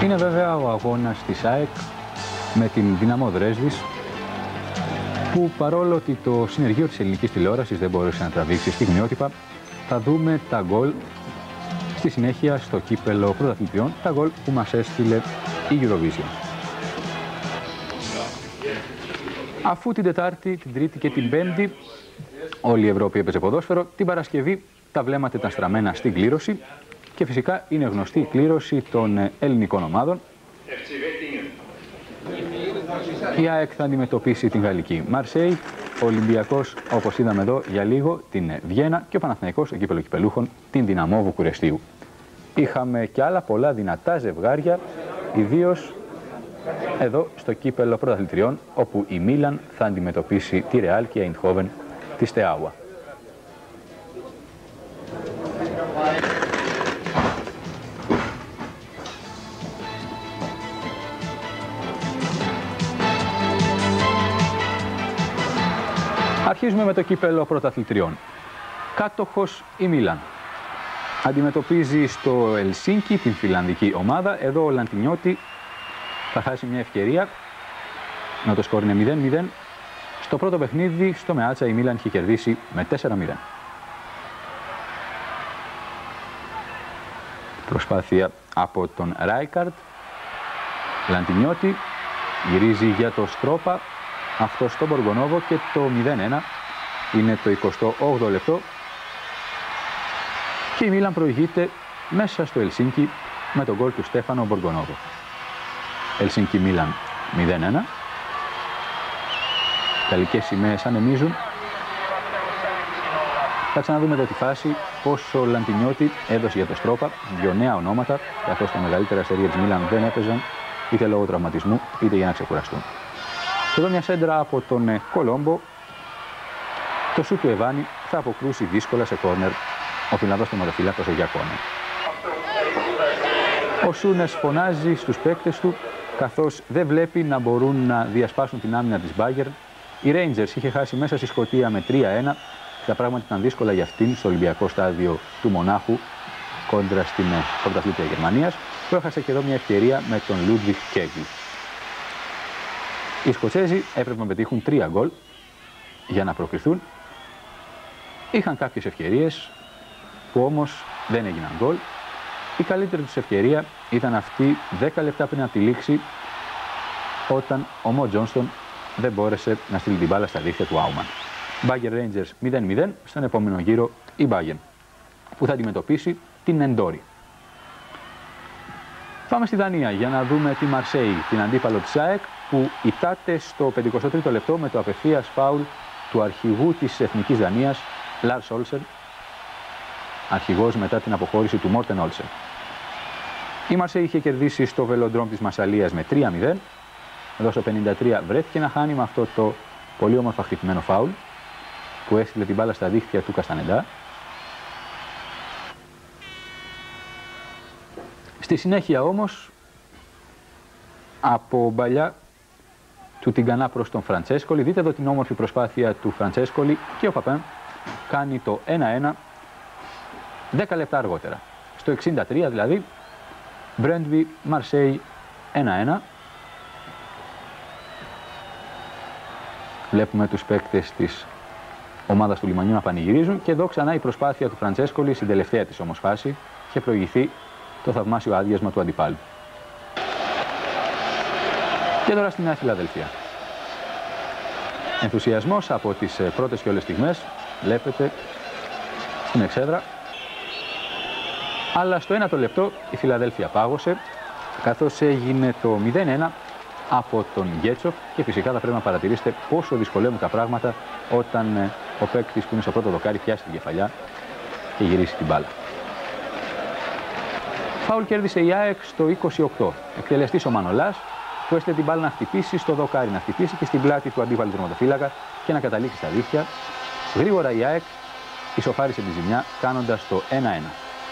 Είναι βέβαια ο αγώνας της ΑΕΚ με την Δυναμό Δρέσδης, που παρόλο ότι το συνεργείο της ελληνικής τηλεόρασης δεν μπόρεσε να τραβήξει στιγμιότυπα, θα δούμε τα γκολ στη συνέχεια στο κύπελο πρωταθλητριών, τα γκολ που μας έστειλε η Eurovision. Αφού την Τετάρτη, την Τρίτη και την Πέμπτη όλη η Ευρώπη έπαιζε ποδόσφαιρο, την Παρασκευή τα βλέμματα ήταν στραμμένα στην κλήρωση και φυσικά είναι γνωστή η κλήρωση των ελληνικών ομάδων. Η ΑΕΚ θα αντιμετωπίσει την γαλλική Μαρσέη, ο Ολυμπιακός, όπως είδαμε εδώ για λίγο, την Βιέννα και ο Παναθηναϊκός, στο κύπελο κυπελούχων, την Δυναμό Βουκουρεστίου. Είχαμε και άλλα πολλά δυνατά ζευγάρια, ιδίως εδώ στο κύπελο πρωταθλητριών, όπου η Μίλαν θα αντιμετωπίσει τη Ρεάλ και η Αϊντχόβεν τη Στεάουα. Αρχίζουμε με το κύπελο πρωταθλητριών. Κάτοχος η Μίλαν. Αντιμετωπίζει στο Ελσίνκι την φιλανδική ομάδα. Εδώ ο Λαντινιώτη θα χάσει μια ευκαιρία να το σκορ είναι 0-0. Στο πρώτο παιχνίδι στο Μεάτσα η Μίλαν είχε κερδίσει με 4-0. Προσπάθεια από τον Ράικαρντ. Λαντινιώτη γυρίζει για το Στρόπα. Αυτό στο Μποργονόβο και το 0-1 είναι το 28ο λεπτό και η Μίλαν προηγείται μέσα στο Ελσίνκι με τον γκολ του Στέφανο Μποργονόβο. Ελσίνκι Μίλαν 0-1. Γαλλικές σημαίες ανεμίζουν. Θα ξαναδούμε εδώ τη φάση πως ο Λαντινιώτη έδωσε για το Στρόπα δύο νέα ονόματα, καθώς τα μεγαλύτερα αστερία της Μίλαν δεν έπαιζαν είτε λόγω τραυματισμού είτε για να ξεκουραστούν. Και εδώ μια σέντρα από τον Κολόμπο. Το σούτ του Εβάνι θα αποκρούσει δύσκολα σε κόρνερ ο Φιλανδός τερματοφύλακας ο Γιακόνε. Ο Σούνες φωνάζει στους παίκτες του, καθώς δεν βλέπει να μπορούν να διασπάσουν την άμυνα της Bayern. Η Rangers είχε χάσει μέσα στη Σκωτία με 3-1. Τα πράγματα ήταν δύσκολα για αυτήν στο Ολυμπιακό στάδιο του Μονάχου κόντρα στην πρωταθλήτρια Γερμανίας, που έχασε και εδώ μια ευκαιρία με τον Λούντβιχ Κέγκλ. Οι Σκοτσέζοι έπρεπε να πετύχουν 3 γκολ για να προκριθούν. Είχαν κάποιες ευκαιρίες που όμως δεν έγιναν γκολ. Η καλύτερη τους ευκαιρία ήταν αυτή 10 λεπτά πριν από τη λήξη, όταν ο Μο Τζόνστον δεν μπόρεσε να στείλει την μπάλα στα δίχτυα του Άουμαν. Bayern Rangers 0-0, στον επόμενο γύρο η Bayern, που θα αντιμετωπίσει την Εντόρι. Πάμε στη Δανία για να δούμε τη Μαρσέη, την αντίπαλο της ΑΕΚ, που ητάται στο 53ο λεπτό με το απευθείας φάουλ του αρχηγού της Εθνικής Δανίας, Λάρς Όλσεν, αρχηγός μετά την αποχώρηση του Μόρτεν Όλσεν. Η Μαρσέη είχε κερδίσει στο Βελοντρόμ της Μασσαλίας με 3-0. Εδώ στο 53 βρέθηκε να χάνει με αυτό το πολύ όμορφα χτυπημένο φάουλ που έστειλε την μπάλα στα δίχτυα του Καστανεντά. Στη συνέχεια όμως, από μπαλιά του Τιγκανά προς τον Φραντσέσκολη, δείτε εδώ την όμορφη προσπάθεια του Φραντσέσκολη, και ο Παπέν κάνει το 1-1 10 λεπτά αργότερα. Στο 63 δηλαδή, Μπρέντβι Μαρσέη 1-1. Βλέπουμε τους παίκτες της ομάδας του Λιμανιού να πανηγυρίζουν, και εδώ ξανά η προσπάθεια του Φραντσέσκολη στην τελευταία της όμως φάση είχε προηγηθεί το θαυμάσιο άδειασμα του αντιπάλου. Και τώρα στη Νέα Φιλαδελφία. Ενθουσιασμός από τις πρώτες και όλες στιγμές, βλέπετε στην εξέδρα. Αλλά στο 1ο λεπτό η Φιλαδέλφια πάγωσε, καθώς έγινε το 0-1 από τον Γκέτσοφ, και φυσικά θα πρέπει να παρατηρήσετε πόσο δυσκολεύουν τα πράγματα όταν ο παίκτης που είναι στο πρώτο δοκάρι πιάσει την κεφαλιά και γυρίσει την μπάλα. Φάουλ κέρδισε η ΑΕΚ στο 28. Εκτελεστής ο Μανολάς, που έστειλε την μπάλα να χτυπήσει στο δοκάρι, να χτυπήσει και στην πλάτη του αντίπαλου τερματοφύλακα και να καταλήξει στα δίχτυα. Γρήγορα η ΑΕΚ ισοφάρισε τη ζημιά κάνοντας το 1-1.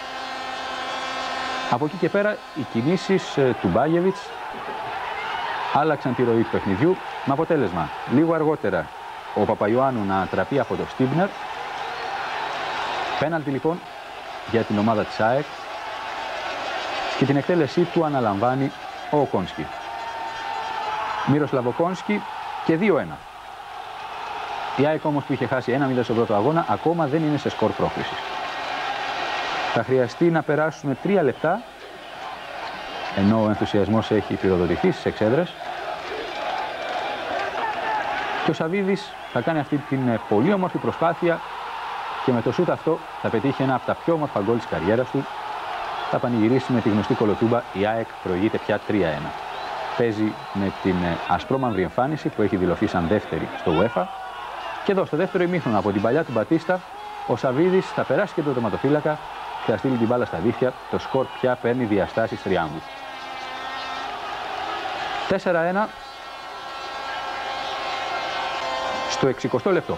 Από εκεί και πέρα οι κινήσεις του Μπάγεβιτς άλλαξαν τη ροή του παιχνιδιού, με αποτέλεσμα λίγο αργότερα ο Παπαϊωάννου να τραπεί από το Στίμπνερ. Πέναλτι λοιπόν για την ομάδα της ΑΕΚ, και την εκτέλεσή του αναλαμβάνει ο Οκόνσκι. Μύροσλαβ Οκόνσκι και 2-1. Η ΑΕΚ όμως που είχε χάσει 1-0 στον πρώτο αγώνα ακόμα δεν είναι σε σκορ πρόκρισης. Θα χρειαστεί να περάσουμε 3 λεπτά, ενώ ο ενθουσιασμός έχει πυροδοτηθεί στις εξέδρες. Και ο Σαββίδης θα κάνει αυτή την πολύ όμορφη προσπάθεια και με το σούτ αυτό θα πετύχει ένα από τα πιο όμορφα γκολ της καριέρας του. Θα πανηγυρίσει με τη γνωστή κολοτούμπα. Η ΑΕΚ προηγείται πια 3-1. Παίζει με την ασπρόμαυρη εμφάνιση που έχει δηλωθεί σαν δεύτερη στο UEFA. Και εδώ στο δεύτερο ημίχρονο από την παλιά του Μπατίστα, ο Σαββίδης θα περάσει και τον τερματοφύλακα και θα στείλει την μπάλα στα δίχτυα. Το σκορ πια παίρνει διαστάσεις τριάμβου. 4-1 στο 60ο λεπτό.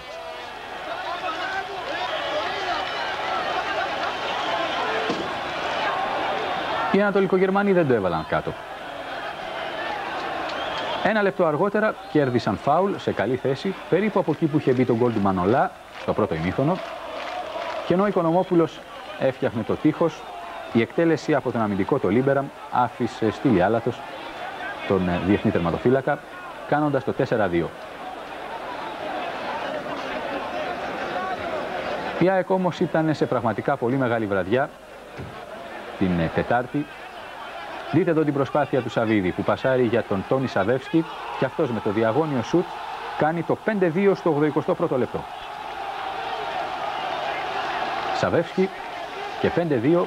Οι Ανατολικογερμανοί δεν το έβαλαν κάτω. 1 λεπτό αργότερα κέρδισαν φάουλ σε καλή θέση, περίπου από εκεί που είχε μπει το γκολ του Μανολά στο πρώτο ημίχρονο. Και ενώ ο Οικονομόπουλος έφτιαχνε το τείχος, η εκτέλεση από τον αμυντικό το Λίμπεραμ άφησε στήλη άλατος τον διεθνή τερματοφύλακα, κάνοντας το 4-2. Η ΑΕΚ όμως ήταν σε πραγματικά πολύ μεγάλη βραδιά την Τετάρτη. Δείτε εδώ την προσπάθεια του Σαββίδη που πασάρει για τον Τόνι Σαβεύσκι και αυτός με το διαγώνιο σουτ κάνει το 5-2 στο 81ο λεπτό. Σαβεύσκι και 5-2.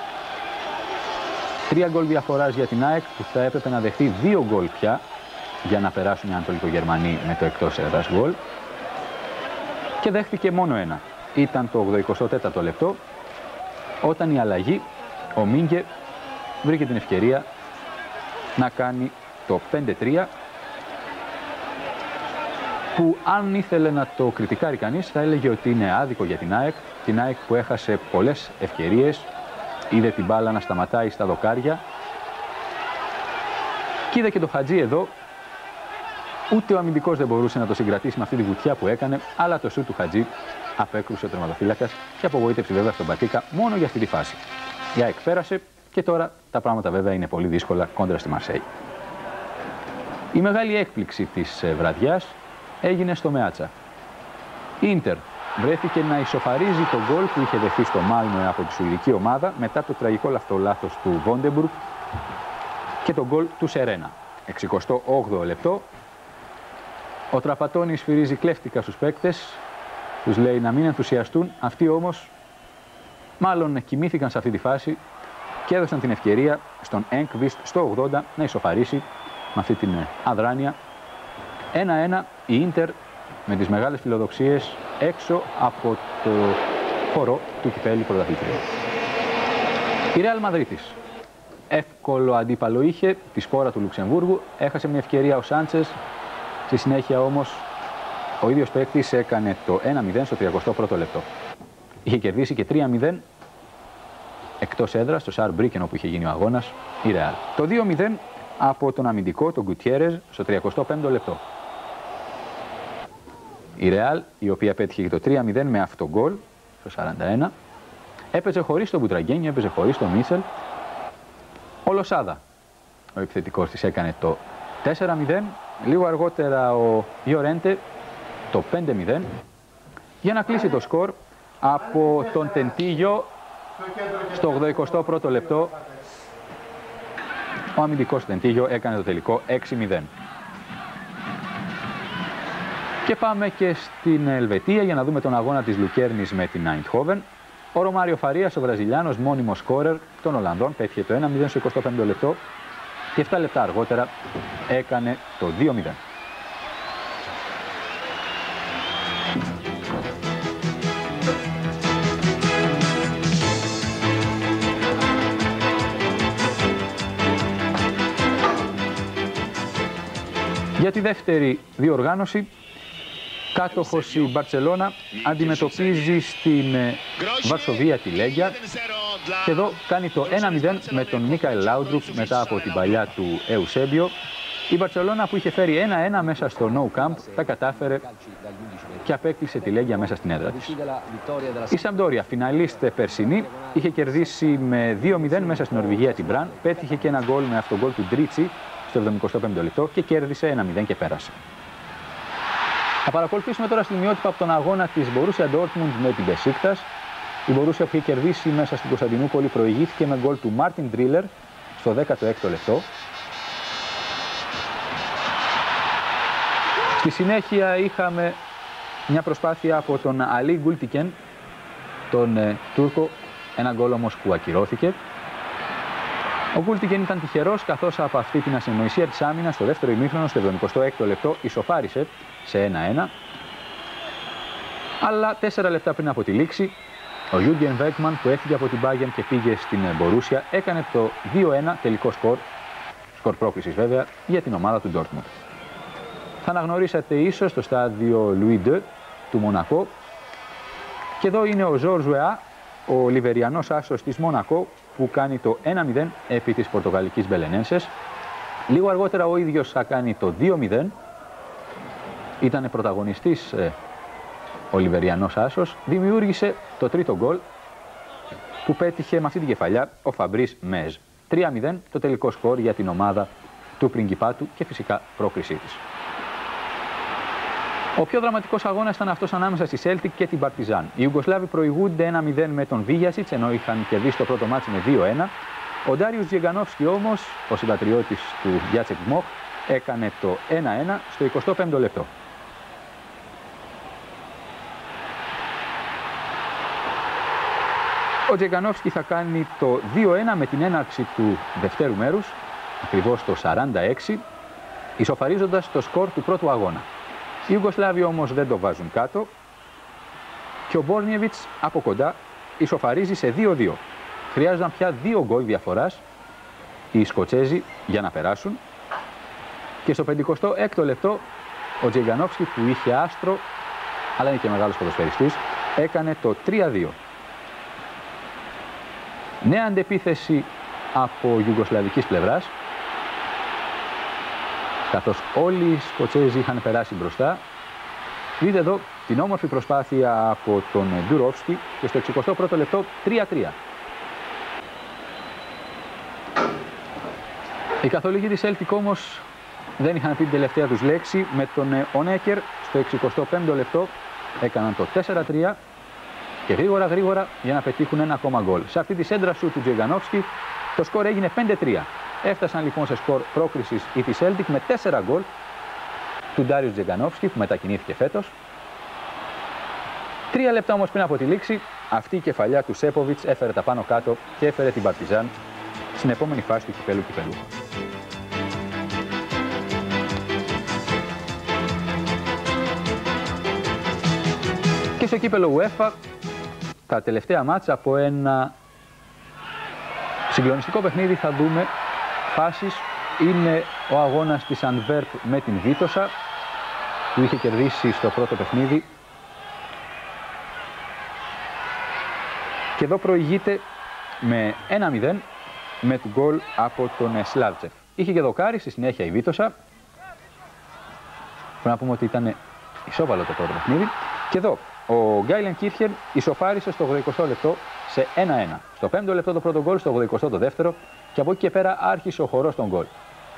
3 γκολ διαφοράς για την ΑΕΚ που θα έπρεπε να δεχτεί 2 γκολ πια για να περάσουν οι Ανατολικογερμανοί με το εκτός έδρας γκολ. Και δέχτηκε μόνο ένα. Ήταν το 84ο λεπτό όταν η αλλαγή, ο Μίνγκε, βρήκε την ευκαιρία να κάνει το 5-3 που αν ήθελε να το κριτικάρει κανείς θα έλεγε ότι είναι άδικο για την ΑΕΚ που έχασε πολλές ευκαιρίες, είδε την μπάλα να σταματάει στα δοκάρια και είδε και το Χατζή εδώ, ούτε ο αμυντικός δεν μπορούσε να το συγκρατήσει με αυτή τη βουτιά που έκανε, αλλά το σουτ του Χατζή απέκρουσε ο τερματοφύλακας και απογοήτευσε βέβαια στον Πατίκα μόνο για αυτή τη φάση. Η ΑΕΚ πέρασε και τώρα τα πράγματα βέβαια είναι πολύ δύσκολα κόντρα στη Μαρσέη. Η μεγάλη έκπληξη της βραδιάς έγινε στο Μεάτσα. Η Ίντερ βρέθηκε να ισοφαρίζει το γκολ που είχε δεχθεί στο Μάλμö από τη σουηδική ομάδα μετά το τραγικό αυτό λάθος του Βόντεμπουργκ και το γκολ του Σερένα. 68ο λεπτό. Ο Τραπατώνη σφυρίζει κλέφτικα στους παίκτες, τους λέει να μην ενθουσιαστούν, αυτοί όμως μάλλον κοιμήθηκαν σε αυτή τη φάση και έδωσαν την ευκαιρία στον Enqvist στο 80 να ισοφαρίσει με αυτή την αδράνεια. 1-1 η Ίντερ με τις μεγάλες φιλοδοξίες έξω από το χώρο του κυπέλλου πρωταθλητρίου. Η Ρεάλ Μαδρίτης εύκολο αντίπαλο είχε, τη σπόρα του Λουξεμβούργου, έχασε μια ευκαιρία ο Σάντσες, στη συνέχεια όμως ο ίδιος παίκτης έκανε το 1-0 στο 31ο λεπτό. Είχε κερδίσει και 3-0 εκτός έδρας, στο Σαρ Μπρίκεν όπου είχε γίνει ο αγώνας, η Ρεάλ. Το 2-0 από τον αμυντικό, τον Γκουτιέρεζ, στο 35ο λεπτό. Η Ρεάλ, η οποία πέτυχε και το 3-0 με αυτό γκολ, στο 41, έπαιζε χωρίς τον Μπουτραγκένιο, έπαιζε χωρίς τον Μίτσελ. Ο Λοσάδα, ο επιθετικός της, έκανε το 4-0. Λίγο αργότερα ο Ιορέντε, το 5-0. Για να κλείσει το σκορ από τον Τεντίγιο στο 81ο λεπτό. Ο αμυντικός Τεντίγιο έκανε το τελικό 6-0. Και πάμε και στην Ελβετία για να δούμε τον αγώνα της Λουκέρνης με την Άιντχόβεν. Ο Ρωμάριο Φαρίας, ο Βραζιλιάνος μόνιμος σκόρερ των Ολλανδών, πέτυχε το 1-0 στο 25ο λεπτό και 7 λεπτά αργότερα έκανε το 2-0. Για τη δεύτερη διοργάνωση, κάτοχος η Μπαρτσελώνα αντιμετωπίζει στην Βαρσοβία τη Λέγκια και εδώ κάνει το 1-0 με τον Μίκαελ Λάουντρουκ μετά από την παλιά του Εουσέμπιο. Η Μπαρτσελώνα που είχε φέρει 1-1 μέσα στο Nou Camp τα κατάφερε και απέκλεισε τη Λέγκια μέσα στην έδρα της. Η Σαμπντόρια, φιναλίστε περσινή, είχε κερδίσει με 2-0 μέσα στην Νορβηγία την Μπραν, πέτυχε και ένα γκολ με αυτογκολ του Ντρίτσι στο 75ο λεπτό και κέρδισε 1-0 και πέρασε. Θα παρακολουθήσουμε τώρα στιγμιότυπα από τον αγώνα της Borussia Dortmund με την Besiktas. Η Borussia που είχε κερδίσει μέσα στην Κωνσταντινούπολη προηγήθηκε με γκολ του Μάρτιν Ντρίλερ στο 16ο λεπτό. Στη συνέχεια είχαμε μια προσπάθεια από τον Αλί Γκούλτικεν, τον Τούρκο, ένα γκολ όμως που ακυρώθηκε. Ο Γκούλτικεν ήταν τυχερός καθώς από αυτή την ασυνοησία της άμυνας στο δεύτερο ημίχρονο, στο 76ο λεπτό, ισοφάρισε σε 1-1. Αλλά 4 λεπτά πριν από τη λήξη, ο Γιούργεν Βέκμαν που έφυγε από την Bayern και πήγε στην Μπορούσια έκανε το 2-1 τελικό σκορ πρόκρισης βέβαια, για την ομάδα του Dortmund. Θα αναγνωρίσατε ίσως το στάδιο Louis II του Μονακό. Και εδώ είναι ο Ζορ Ζουεά, ο Λιβεριανός άσος της Μονακό, που κάνει το 1-0 επί της Πορτογαλικής Μπελενένσες. Λίγο αργότερα ο ίδιος θα κάνει το 2-0. Ήταν πρωταγωνιστής ο Λιβεριανός άσος. Δημιούργησε το τρίτο γκολ που πέτυχε με αυτή την κεφαλιά ο Φαμπρίς Μεζ. 3-0 το τελικό σκορ για την ομάδα του Πριγκιπάτου και φυσικά πρόκρισή της. Ο πιο δραματικός αγώνας ήταν αυτός ανάμεσα στη Celtic και την Partizan. Οι Ιουγκοσλάβοι προηγούνται 1-0 με τον Βίγιασιτς, ενώ είχαν κερδίσει το πρώτο μάτσι με 2-1. Ο Ντάριους Τζιεγκανόφσκι όμως, ο συμπατριώτης του Γιάτσεκ Μοχ, έκανε το 1-1 στο 25ο λεπτό. Ο Τζιεγκανόφσκι θα κάνει το 2-1 με την έναρξη του δευτέρου μέρους, ακριβώς το 46, ισοφαρίζοντας το σκορ του πρώτου αγώνα. Οι Ιουγκοσλάβοι όμως δεν το βάζουν κάτω και ο Μπόρνιεβιτς από κοντά ισοφαρίζει σε 2-2. Χρειάζονταν πια 2 γκολ διαφοράς οι Σκοτσέζοι για να περάσουν και στο 56ο λεπτό ο Τζιεγκανόφσκι που είχε άστρο αλλά είναι και μεγάλος ποδοσφαιριστής έκανε το 3-2. Νέα αντεπίθεση από ιουγκοσλαβικής πλευράς, καθώς όλοι οι Σκοτσέζοι είχαν περάσει μπροστά. Δείτε εδώ την όμορφη προσπάθεια από τον Ντουρόφσκι και στο 61ο λεπτό 3-3. Οι καθολικοί της Celtic όμως δεν είχαν πει την τελευταία τους λέξη. Με τον Ονέκερ στο 65ο λεπτό έκαναν το 4-3 και γρήγορα για να πετύχουν ένα ακόμα γκολ. Σε αυτή τη σέντρα σου του Τζιεγκανόφσκι το σκορ έγινε 5-3. Έφτασαν λοιπόν σε σκορ πρόκρισης η τη Celtic με 4 γκολ του Ντάριους Τζιεγκανόφσκι που μετακινήθηκε φέτος. 3 λεπτά όμως πριν από τη λήξη, αυτή η κεφαλιά του Σέποβιτς έφερε τα πάνω κάτω και έφερε την Παρτιζάν στην επόμενη φάση του κυπέλου. Και στο κύπελο UEFA, τα τελευταία μάτσα από ένα συγκλονιστικό παιχνίδι θα δούμε φάσεις. Είναι ο αγώνας της Αντβέρπ με την Βίτοσα που είχε κερδίσει στο πρώτο παιχνίδι και εδώ προηγείται με 1-0 με τον γκολ από τον Σλάβτσεφ. Είχε και δοκάρι στη συνέχεια η Βίτοσα. Πρέπει να πούμε ότι ήταν ισόβαλο το πρώτο παιχνίδι. Και εδώ ο Γκάιλεν Κίρχερ ισοφάρισε στο 80ο λεπτό σε 1-1. Στο 5ο λεπτό το πρώτο γκολ, στο 82ο και από εκεί και πέρα άρχισε ο χορός των γκολ.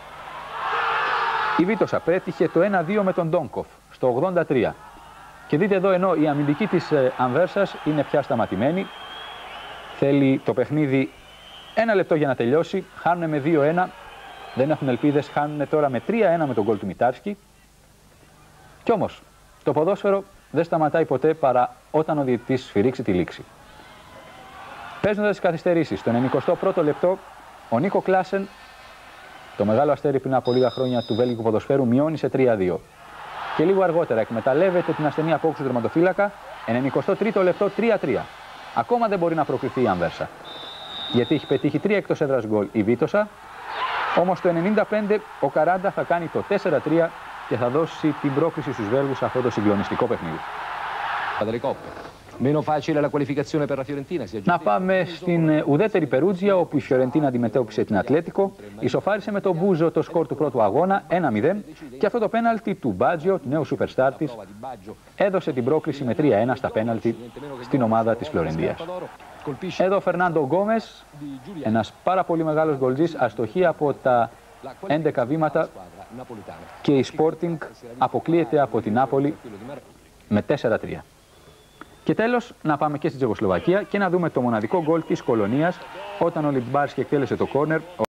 Η Βίτοσα πέτυχε το 1-2 με τον Ντόνκοφ στο 83. Και δείτε εδώ, ενώ η αμυντική της Ανβέρσας είναι πια σταματημένη, θέλει το παιχνίδι 1 λεπτό για να τελειώσει, χάνουν με 2-1, δεν έχουν ελπίδες, χάνουν τώρα με 3-1 με τον γκολ του Μιτάρσκι. Κι όμως, το ποδόσφαιρο δεν σταματάει ποτέ παρά όταν ο διαιτητής σφυρίξει τη λήξη. Παίζοντας τις καθυστερήσεις, στο 91ο λεπτό, ο Νίκο Κλάσεν, το μεγάλο αστέρι πριν από λίγα χρόνια του βέλγικου ποδοσφαίρου, μειώνει σε 3-2. Και λίγο αργότερα εκμεταλλεύεται την ασθενή απόκριση του τερματοφύλακα, 93ο λεπτό 3-3. Ακόμα δεν μπορεί να προκριθεί η Ανβέρσα, γιατί έχει πετύχει 3 εκτός έδρας γκολ η Βίτοσα. Όμως το 95 ο Καράντα θα κάνει το 4-3 και θα δώσει την πρόκριση στους Βέλγους σε αυτό το συγκλονιστικό παιχνίδι. Να πάμε στην ουδέτερη Περούτζια, όπου η Φιωρεντίνα αντιμετώπισε την Ατλέτικο, ισοφάρισε με τον Μπούζο το σκορ του πρώτου αγώνα 1-0 και αυτό το πέναλτι του Μπάτζιο, του νέου σούπερστάρ της, έδωσε την πρόκριση με 3-1 στα πέναλτι στην ομάδα της Φλωρεντίας. Εδώ ο Φερνάντο Γκόμες, ένας πάρα πολύ μεγάλος γκολτζής, αστοχεί από τα 11 βήματα και η Sporting αποκλείεται από την Νάπολη με 4-3. Και τέλος, να πάμε και στην Τσεχοσλοβακία και να δούμε το μοναδικό γκολ της Κολονίας όταν ο Λιμπάρσκι εκτέλεσε το κόρνερ.